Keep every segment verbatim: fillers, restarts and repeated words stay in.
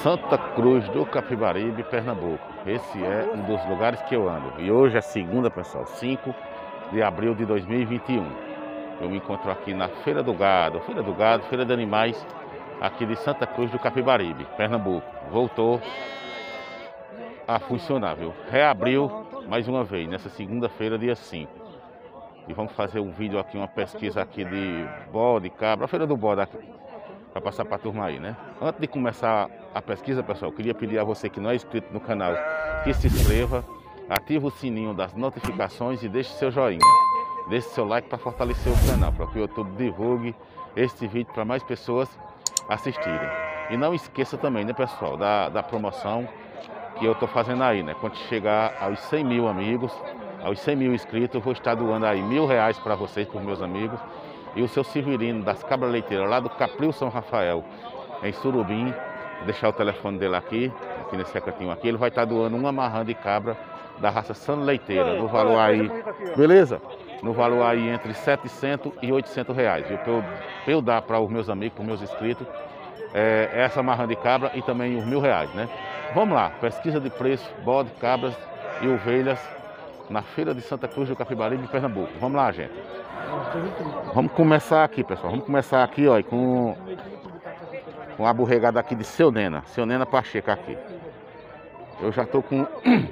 Santa Cruz do Capibaribe, Pernambuco. Esse é um dos lugares que eu ando. E hoje é segunda, pessoal, cinco de abril de dois mil e vinte e um. Eu me encontro aqui na Feira do Gado, Feira do Gado, Feira de Animais, aqui de Santa Cruz do Capibaribe, Pernambuco. Voltou a funcionar, viu? Reabriu mais uma vez, nessa segunda-feira, dia cinco. E vamos fazer um vídeo aqui, uma pesquisa aqui de bode, cabra, a Feira do Bode aqui, para passar para a turma aí, né? Antes de começar a pesquisa, pessoal, eu queria pedir a você que não é inscrito no canal, que se inscreva, ative o sininho das notificações e deixe seu joinha. Deixe seu like para fortalecer o canal, para que o YouTube divulgue este vídeo para mais pessoas assistirem. E não esqueça também, né, pessoal, da, da promoção que eu estou fazendo aí, né? Quando chegar aos cem mil amigos, aos cem mil inscritos, eu vou estar doando aí mil reais para vocês, para os meus amigos. E o seu Severino, das Cabras Leiteiras, lá do Capril São Rafael, em Surubim, vou deixar o telefone dele aqui, aqui nesse recantinho aqui, ele vai estar doando uma marrã de cabra da raça São Leiteira, no valor aí, beleza? No valor aí entre setecentos e oitocentos reais, viu? Para eu, para eu dar para os meus amigos, para os meus inscritos, é, essa marrã de cabra e também os mil reais, né? Vamos lá, pesquisa de preço, bode, cabras e ovelhas na Feira de Santa Cruz do Capibaribe, Pernambuco. Vamos lá, gente. Vamos começar aqui, pessoal. Vamos começar aqui, ó, com, com a borregada aqui de Seu Nena. Seu Nena Pacheco aqui. Eu já tô com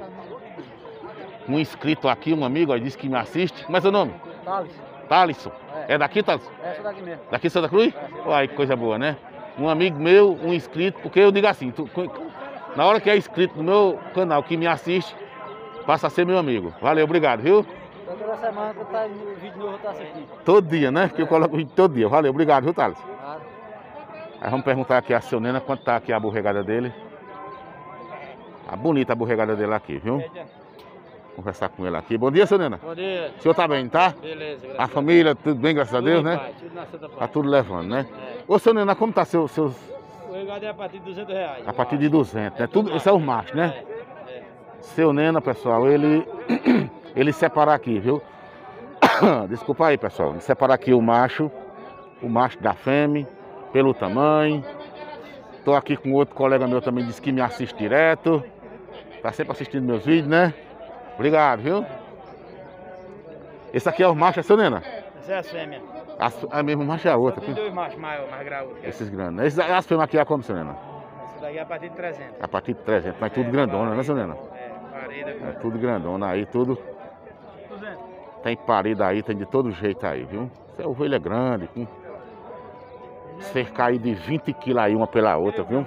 um inscrito aqui, um amigo, ó, disse que me assiste. Como é seu nome? Thales. Thalisson. É. É daqui, Thales? É essa daqui mesmo. Daqui de Santa Cruz? Olha que coisa boa, né? Um amigo meu, um inscrito, porque eu digo assim, tu, na hora que é inscrito no meu canal, que me assiste, passa a ser meu amigo. Valeu, obrigado, viu? Toda semana que tá no vídeo novo, eu tô assistindo. Todo dia, né? Que eu coloco o vídeo todo dia. Valeu, obrigado, viu, Thales? Claro. Aí vamos perguntar aqui a Seu Nena quanto tá aqui a borregada dele. A bonita a borregada dele aqui, viu? Conversar com ele aqui. Bom dia, Seu Nena. Bom dia. O senhor tá bem, tá? Beleza, graças A família, tudo bem, graças a Deus, né? Pai, tudo na Santa Tá Paz. tudo levando, né? É. Ô, Seu Nena, como tá seu, seus... O regado é a partir de duzentos reais. A partir de duzentos, né? Tudo, esse é o macho, né? É, é. Seu Nena, pessoal, ele... ele separa aqui, viu? Desculpa aí, pessoal. Ele separa aqui o macho, o macho da fêmea, pelo tamanho. Tô aqui com outro colega meu também, disse que me assiste direto. Tá sempre assistindo meus vídeos, né? Obrigado, viu? Esse aqui é o macho, é Seu Nena? Essa é a fêmea. As, a mesma macho é a outra. Tem dois machos maiores, mais graúdos. Esses grandes. Esses, as fêmeas aqui é como, Seu Nena? Essa daqui é a partir de trezentos. A partir de trezentos, mas tudo grandona, né, Seu Nena? É, parede. É tudo grandona aí, tudo. duzentos. Tem parida aí, tem de todo jeito aí, viu? Essa ovelha é grande, com cerca aí de vinte quilos aí uma pela outra, viu?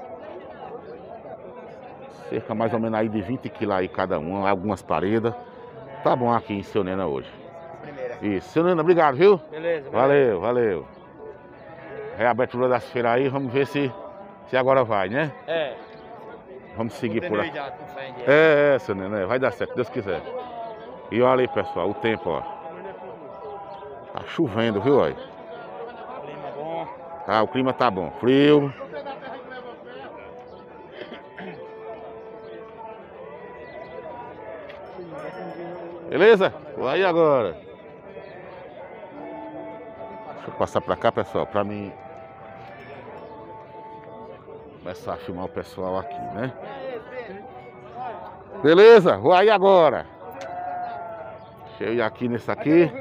Cerca mais ou menos aí de vinte quilos aí cada uma, algumas paredas. Tá bom aqui em Seu Nena hoje. Primeira. Isso, Seu Nena, obrigado, viu? Beleza. Valeu, valeu. Reabertura das feiras aí, vamos ver se, se agora vai, né? É. Vamos seguir por aqui. Continuidade, com fé em Deus. É, é, Seu Nena, vai dar certo, se Deus quiser. E olha aí, pessoal, o tempo, ó. Tá chovendo, viu, olha? Clima bom. Tá, o clima tá bom, frio. Beleza? Vou aí agora. Deixa eu passar pra cá, pessoal, pra mim começar a filmar o pessoal aqui, né? Beleza? Vou aí agora. Deixa eu ir aqui nesse aqui.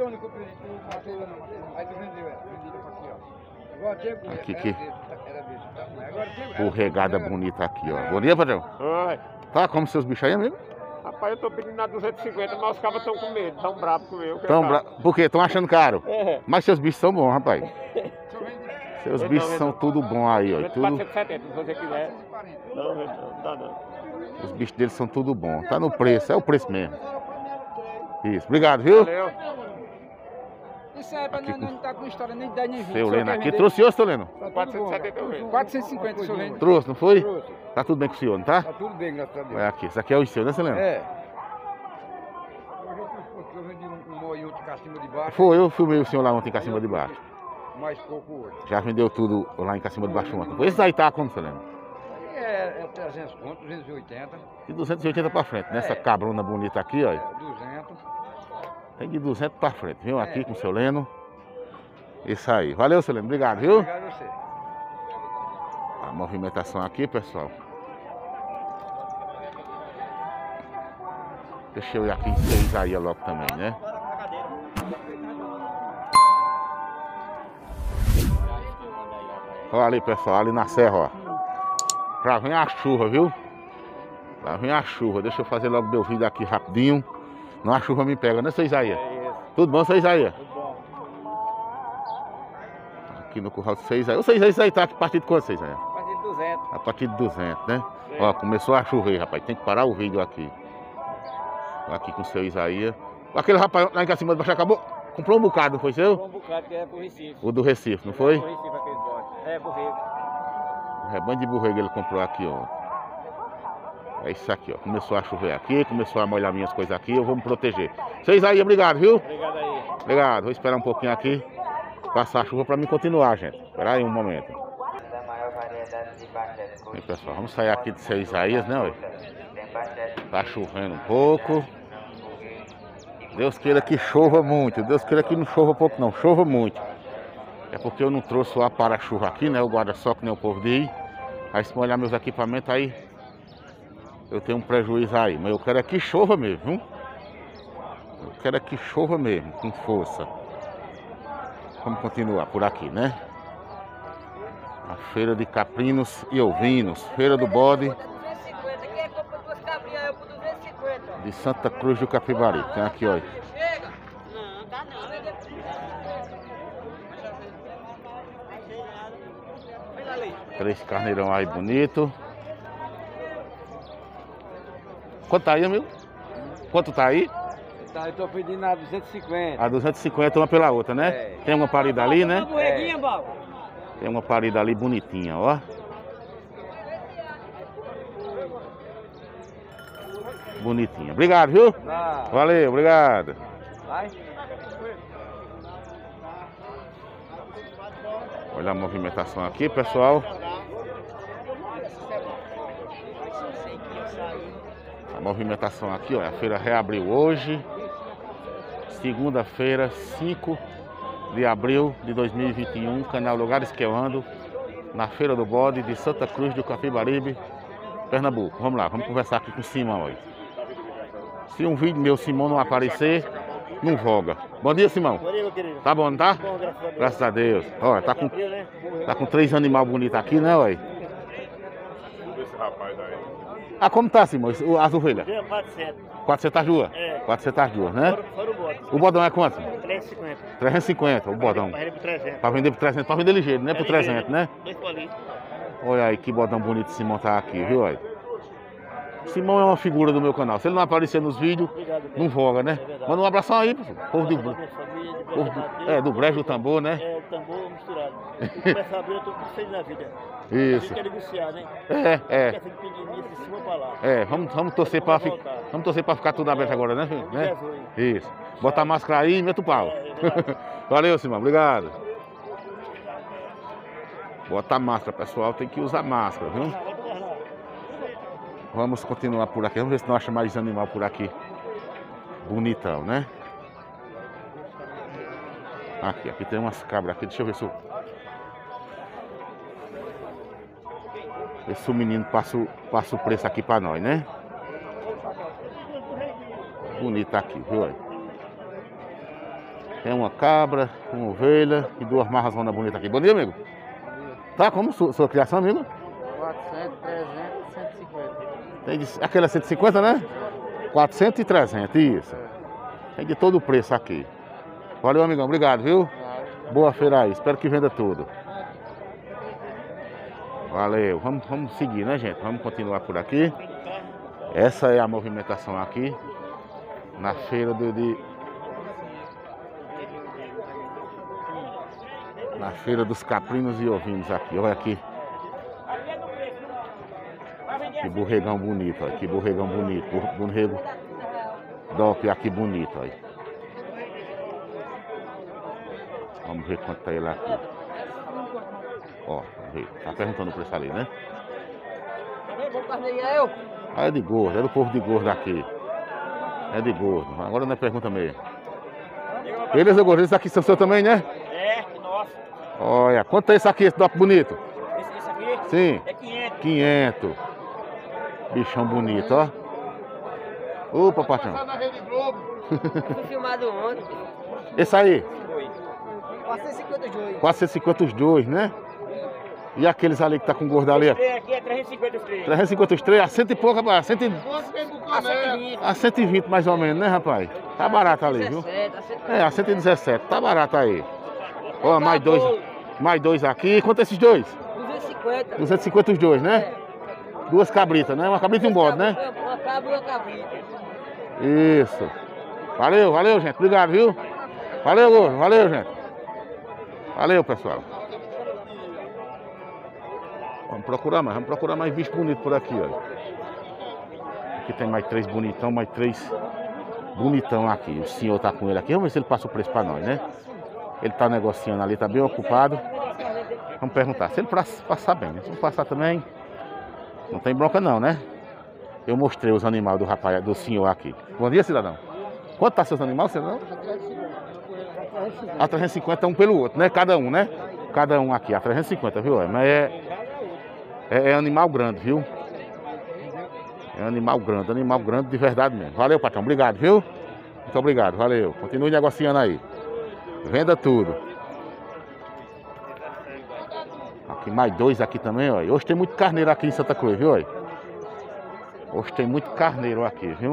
Aqui, aqui. Borregada bonita aqui, ó. Bom dia, padrão. Oi. Tá, como seus bichos aí, amigo? Rapaz, eu tô pedindo a duzentos e cinquenta, mas os cabras estão com medo, tão bravos com eu. Tão bra... Por quê? Estão achando caro? É. Mas seus bichos são bons, rapaz. Seus bichos são tudo bom aí, ó. Tudo... quatrocentos e setenta, se você quiser. Não, não, não dá não. Os bichos deles são tudo bom. Tá no preço, é o preço mesmo. Isso, obrigado, viu? Valeu. Isso aí pra Aqui não estar com história nem dez nem vinte. Seu Leno aqui. Trouxe hoje, seu Leno? quatrocentos e setenta eu vejo. quatrocentos e cinquenta, seu Leno. Trouxe, não foi? Tá tudo bem com o senhor, não tá? Tá tudo bem, graças a Deus. É aqui. Isso aqui é o seu, né, seu Leno? É. Eu vendi um moinho cá acima de baixo. Foi, eu filmei o senhor lá ontem em Cacimba de Baixo. Mais pouco hoje. Já vendeu tudo lá em Cacimba de Baixo ontem. Esse aí tá como, seu Leno? É, é trezentos conto, duzentos e oitenta. De duzentos e oitenta pra frente. Nessa É. cabrona bonita aqui, ó. É, duzentos. Tem de duzentos pra frente, viu? Aqui com o seu Leno. Isso aí. Valeu, seu Leno. Obrigado, viu? Obrigado a você. A movimentação aqui, pessoal. Deixa eu ir aqui em seu Isaías logo também, né? Olha ali, pessoal, ali na serra, ó. Já vem a chuva, viu? Já vem a chuva. Deixa eu fazer logo meu vídeo aqui rapidinho. Não a chuva me pega, né, seu Isaías? É isso. Tudo bom, seu Isaías? Tudo bom. Aqui no curral do seu Isaías. O seu Isaías aí tá aqui a partir de quanto, seu Isaías? A partir de duzentos. A partir de duzentos, né? Sim. Ó, começou a chover, rapaz. Tem que parar o vídeo aqui. Aqui com o seu Isaías. Aquele rapaz lá em cima de baixo acabou. Comprou um bocado, não foi seu? Um bocado que é pro Recife. O do Recife, não foi? É pro Recife aqueles botes. É, borrego. Rebanho de borrego ele comprou aqui, ó. É isso aqui, ó. Começou a chover aqui, começou a molhar minhas coisas aqui, eu vou me proteger. Vocês aí, obrigado, viu? Obrigado aí. Obrigado. Vou esperar um pouquinho aqui, passar a chuva pra mim continuar, gente. Espera aí um momento. E pessoal, vamos sair aqui de seu Isaías, né, ué? Tá chovendo um pouco. Deus queira que chova muito. Deus queira que não chova pouco, não. Chova muito. É porque eu não trouxe o para-chuva aqui, né? O guarda-sol que nem o povo diz. Aí se molhar meus equipamentos aí, eu tenho um prejuízo aí. Mas eu quero é que chova mesmo, viu? Eu quero é que chova mesmo, com força. Vamos continuar por aqui, né? A feira de caprinos e ovinos. Feira do bode de Santa Cruz do Capibari. Tem aqui, ó. Três carneirão aí bonito. Quanto tá aí, amigo? Quanto tá aí? Tá, eu tô pedindo a duzentos e cinquenta. A duzentos e cinquenta uma pela outra, né? É. Tem uma parida ali, né? É. Tem uma parida ali bonitinha, ó. Bonitinha. Obrigado, viu? Não. Valeu, obrigado. Vai. Olha a movimentação aqui, pessoal. A movimentação aqui, ó. A feira reabriu hoje. Segunda-feira, cinco de abril de dois mil e vinte e um. Canal Lugares que eu ando. Na Feira do Bode de Santa Cruz do Capibaribe, Pernambuco. Vamos lá, vamos conversar aqui com o Simão aí. Se um vídeo meu Simão não aparecer, não voga. Bom dia, Simão. Bom dia, meu querido. Tá bom, não tá? Bom, graças a Deus. Graças a Deus. Olha, tá com, tá com três animais bonitos aqui, né, ué? Esse rapaz aí. Ah, como tá, Simão, esse- o- as ovelhas? Dia quatrocentos. quatrocentas duas? É. quatrocentas duas, né? Fora, fora o bote. O bodão é quanto? trezentos e cinquenta. trezentos e cinquenta, o bodão. Pra vender por trezentos. Pra vender por trezentos, pra vender ligeiro, né? Por trezentos, né? Dois bolinhos. Olha aí que bodão bonito esse Simão tá aqui, viu, olha? Simão é uma figura do meu canal. Se ele não aparecer nos vídeos, Obrigado, não voga, né? verdade. Manda um abração aí, pessoal. Povo de, Minha família, de povo Brejo do, é, do Brejo do Tambor, né? É, o tambor misturado. E começa a abrir, eu tô muito feliz na vida. A Isso. gente quer negociar, né? É, é. Quer pedir nisso de cima pra lá. É, vamos, vamos torcer pra ficar. Vamos torcer pra ficar tudo aberto agora, né, filho? Né? Isso. Bota a máscara aí e mete o pau. Valeu, Simão. Obrigado. Bota a máscara, pessoal. Tem que usar máscara, viu? Vamos continuar por aqui. Vamos ver se nós achamos mais animal por aqui. Bonitão, né? Aqui, aqui tem umas cabras aqui. Deixa eu ver se o... Ver se o menino passa o, passa o preço aqui pra nós, né? Bonito aqui, viu? Aí? Tem uma cabra, uma ovelha e duas marrazonas bonitas aqui. Bom dia, amigo. Tá? Como sua, sua criação, amigo? quatrocentos, trezentos, cento e cinquenta. Tem de, aquela cento e cinquenta, né? quatrocentos e trezentos, isso. Tem de todo o preço aqui. Valeu, amigão. Obrigado, viu? Boa feira aí. Espero que venda tudo. Valeu. Vamos, vamos seguir, né, gente? Vamos continuar por aqui. Essa é a movimentação aqui. Na feira do... De... Na feira dos caprinos e ovinos aqui. Olha aqui. Que borregão bonito, olha. Que borregão bonito. Bor- Borrego dope aqui bonito, olha. Vamos ver quanto tá ele aqui. Ó, vamos ver. Tá perguntando o preço ali, né? Ah, é de gordo, é do povo de gordo aqui. É de gordo. Agora não é pergunta mesmo. Beleza, gordo? Esse aqui são seu também, né? É, nossa. Olha, quanto é esse aqui, esse dope bonito? Esse, esse aqui, Sim. É quinhentos. quinhentos. Bichão bonito, ó. Opa, patrão. Fui filmado ontem. Esse aí? Foi. quatrocentos e cinquenta os dois. quatrocentos e cinquenta os dois, né? E aqueles ali que tá com gordo ali? Esse aqui é trezentos e cinquenta os três. trezentos e cinquenta os três, a cento e pouco, rapaz. A cento e... A cento e vinte. a cento e vinte mais ou menos, né, rapaz? Tá barato ali, viu? É, a cento e dezessete, tá barato aí. Ó, mais dois, mais dois aqui. Quanto é esses dois? duzentos e cinquenta. duzentos e cinquenta os dois, né? Duas cabritas, né? Uma cabrita e um bode, né? Uma cabra e uma cabrita. Isso. Valeu, valeu, gente. Obrigado, viu? Valeu, gordo. Valeu, gente. Valeu, pessoal. Vamos procurar mais, vamos procurar mais bicho bonito por aqui, ó. Aqui tem mais três bonitão, mais três bonitão aqui. O senhor tá com ele aqui. Vamos ver se ele passa o preço pra nós, né? Ele tá negociando ali, tá bem ocupado. Vamos perguntar. Se ele passar bem, né? Se não passar também, não tem bronca não, né? Eu mostrei os animais do rapaz, do senhor aqui. Bom dia, cidadão. Quanto tá seus animais, cidadão? A trezentos e cinquenta um pelo outro, né? Cada um, né? Cada um aqui, a trezentos e cinquenta, viu? Mas é, é, é animal grande, viu? É animal grande, animal grande de verdade mesmo. Valeu, patrão. Obrigado, viu? Muito obrigado, valeu. Continue negociando aí. Venda tudo. Aqui mais dois aqui também, ó. Hoje tem muito carneiro aqui em Santa Cruz, viu? Hoje tem muito carneiro aqui, viu?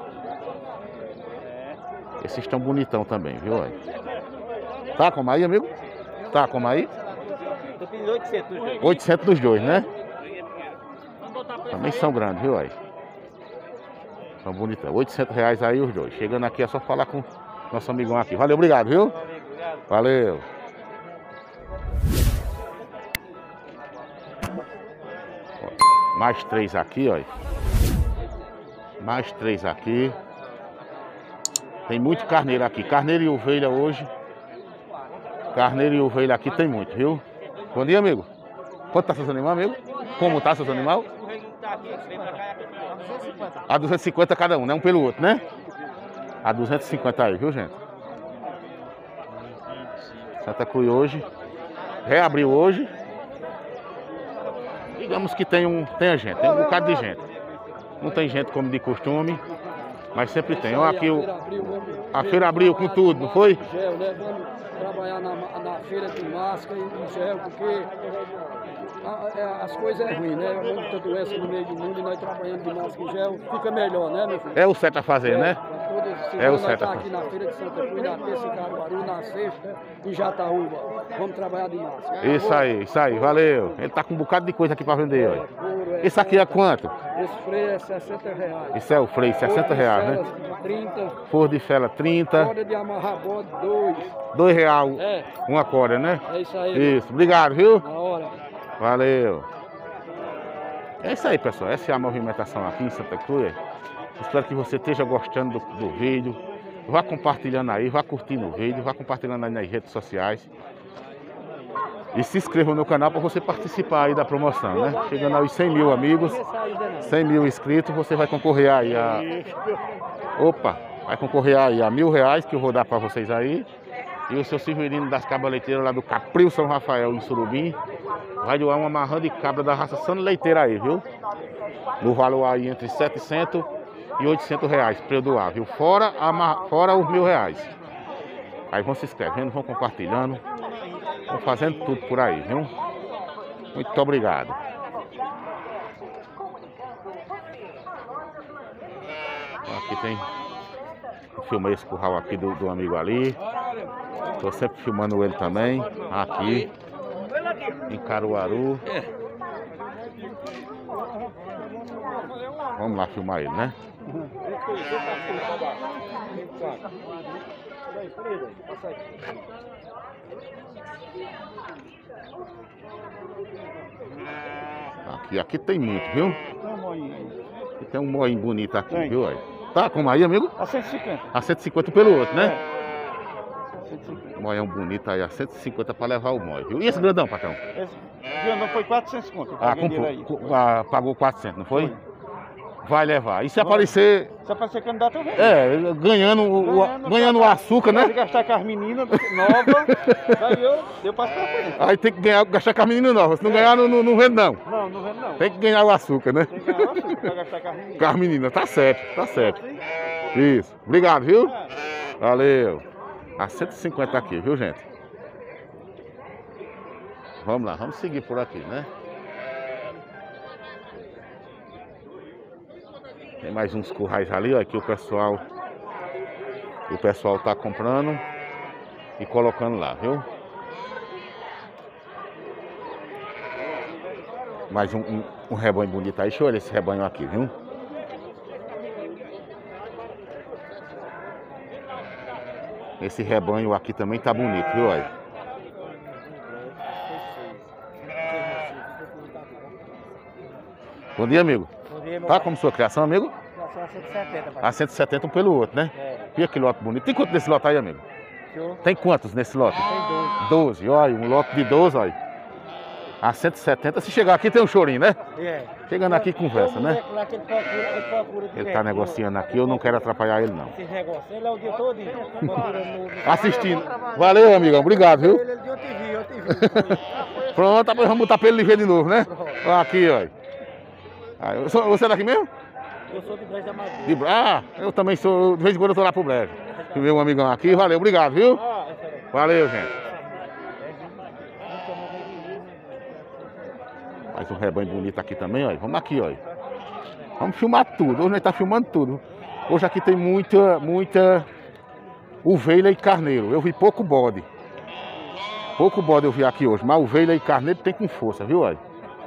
Esses estão bonitão também, viu? Tá como aí, amigo? Tá como aí? Tô pedindo oitocentos dos dois. oitocentos dos dois, né? Também são grandes, viu? Aí? São bonitão. oitocentos reais aí os dois. Chegando aqui é só falar com nosso amigão aqui. Valeu, obrigado, viu? Valeu. Ó, mais três aqui, ó. Mais três aqui. Tem muito carneiro aqui. Carneiro e ovelha hoje. Carneiro e ovelha aqui tem muito, viu? Bom dia, amigo. Quanto tá seus animais, amigo? Como tá seus animais? A duzentos e cinquenta cada um, né? Um pelo outro, né? A duzentos e cinquenta aí, viu, gente? Santa Cruz hoje. Reabriu hoje. Digamos que tem um, tem a gente, tem um bocado de gente. Não tem gente como de costume, mas sempre tem. Ó, aqui o, a feira abriu com tudo, não foi? Gel, né? Vamos trabalhar na, na feira de máscara e com gel, porque a, a, as coisas é ruim, né? Muita doença no meio do mundo e nós trabalhando de máscara e gel fica melhor, né, meu filho? É o certo a fazer, né? É o certo. Nós tá aqui na feira de Santa Cruz, na terça em Caruaru, na sexta em Jataúba. Vamos trabalhar de máscara. Isso aí, isso aí, valeu. Ele tá com um bocado de coisa aqui pra vender, ó. Esse aqui é quanto? Esse freio é sessenta reais. Isso é o freio, sessenta reais, né? trinta. Forro de fela, trinta. Corda de amarrar bode, dois. Dois real É. uma corda, né? É isso aí. Isso, obrigado, viu? Na hora. Valeu. É isso aí, pessoal. Essa é a movimentação aqui em Santa Cruz. Espero que você esteja gostando do, do vídeo. Vá compartilhando aí, vá curtindo o vídeo, vá compartilhando aí nas redes sociais. E se inscreva no canal para você participar aí da promoção, né? Chegando aos cem mil amigos, cem mil inscritos, você vai concorrer aí a... Opa! Vai concorrer aí a mil reais que eu vou dar para vocês aí. E o seu Severino das Cabras Leiteiras lá do Capril São Rafael, em Surubim, vai doar uma marrã de cabra da raça Sano Leiteira aí, viu? No valor aí entre setecentos e oitocentos reais para eu doar, viu? Fora, a, fora os mil reais. Aí vão se inscrevendo, vão compartilhando, vão fazendo tudo por aí, viu? Muito obrigado. Aqui tem... Eu filmei esse curral aqui do, do amigo ali. Estou sempre filmando ele também. Aqui. Em Caruaru. Vamos lá filmar ele, né? Aqui, aqui tem muito, viu? Aqui tem um moinho bonito aqui, Tem. viu? Aí? Tá, como aí, amigo? A cento e cinquenta. A cento e cinquenta pelo outro, né? cento e cinquenta. Moião bonito aí, a cento e cinquenta para levar o mói, viu? E esse grandão, patrão? Esse grandão foi quatrocentos conto. eu Ah, paguei comprou, dele aí. co- ah, pagou quatrocentos, não foi? Vai levar. E se aparecer, Se aparecer candidato, eu venho. é, ganhando o, o- ganhando o açúcar, Pode né? gastar com as meninas novas, daí eu, eu passo pra frente. Aí tem que ganhar, gastar com as meninas novas. Se não ganhar, não, não, não vende não. Não, não vendo não. Tem que ganhar o açúcar, né? Tem que ganhar o açúcar pra gastar com as meninas. Com as meninas. Tá certo, tá certo. Isso. Obrigado, viu? Valeu. A cento e cinquenta aqui, viu, gente? Vamos lá, vamos seguir por aqui, né? Tem mais uns currais ali, ó, que o pessoal o pessoal tá comprando e colocando lá, viu? Mais um, um, um rebanho bonito aí. Deixa eu olhar esse rebanho aqui, viu? Esse rebanho aqui também tá bonito, viu? Olha. Bom dia, amigo. Bom dia, meu Tá como sua criação, amigo? Passou a cento e setenta, pai. A cento e setenta um pelo outro, né? É. E que lote bonito. Tem quanto nesse lote aí, amigo? Show. Tem quantos nesse lote? Tem doze. doze, olha, um lote de doze, olha. A cento e setenta, se chegar aqui tem um chorinho, né? É. Chegando aqui conversa, né? Lá que ele procura, ele procura Ele direto. tá negociando aqui, eu não quero atrapalhar ele não. Esses negócios. Ele é o dia todo procurando no... Assistindo. Valeu, amigão, obrigado, viu? Ele, ele, eu te vi, eu te vi. Pronto, agora vamos botar pra ele ver de novo, né? Ó, aqui, ó. Ah, eu sou- você é daqui mesmo? Eu sou de Brejo da Madeira. De Bra- Ah, eu também sou, de vez em quando eu tô lá pro Brejo. Ver um amigão aqui, valeu, obrigado, viu? Ah, essa aí. Valeu, gente. Mais um rebanho bonito aqui também, ó. Vamos aqui, ó. Vamos filmar tudo. Hoje nós tá filmando tudo. Hoje aqui tem muita, muita ovelha e carneiro. Eu vi pouco bode. Pouco bode eu vi aqui hoje, mas ovelha e carneiro tem com força, viu, ó?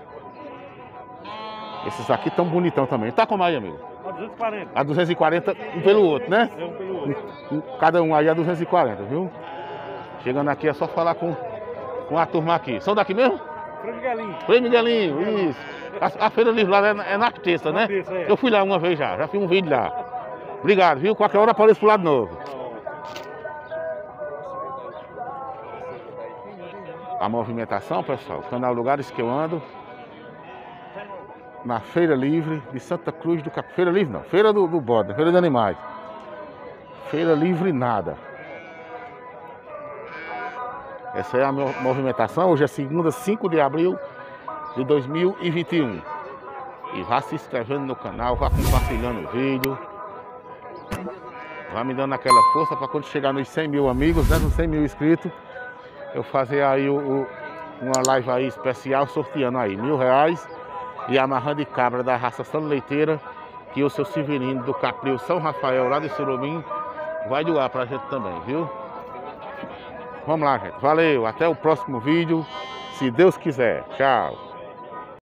Esses aqui tão bonitão também. Tá como aí, amigo? A duzentos e quarenta. A duzentos e quarenta um pelo outro, né? É um pelo outro. Um- um- Cada um aí a duzentos e quarenta, viu? Chegando aqui é só falar com, com a turma aqui. São daqui mesmo? Fruto de galinha. Frei Miguelinho, isso. A, a Feira Livre lá é na, é na terça, né? Na terça, é. Eu fui lá uma vez já, já fiz um vídeo lá. Obrigado, viu? Qualquer hora apareço pro lado novo. A movimentação, pessoal, canal Lugares que eu ando. Na Feira Livre de Santa Cruz do Capão. Feira Livre não, Feira do, do Bode, Feira de Animais. Feira Livre nada. Essa é a mo- movimentação. Hoje é segunda, cinco de abril de dois mil e vinte e um. E vá se inscrevendo no canal, vá compartilhando o vídeo. Vá me dando aquela força para quando chegar nos cem mil amigos, né, nos cem mil inscritos, eu fazer aí o, o- uma live aí especial sorteando aí mil reais e amarrando de cabra da raça São Leiteira, que o seu Severino do Capril São Rafael lá de Surubim vai doar pra gente também, viu? Vamos lá, gente. Valeu. Até o próximo vídeo, se Deus quiser. Tchau.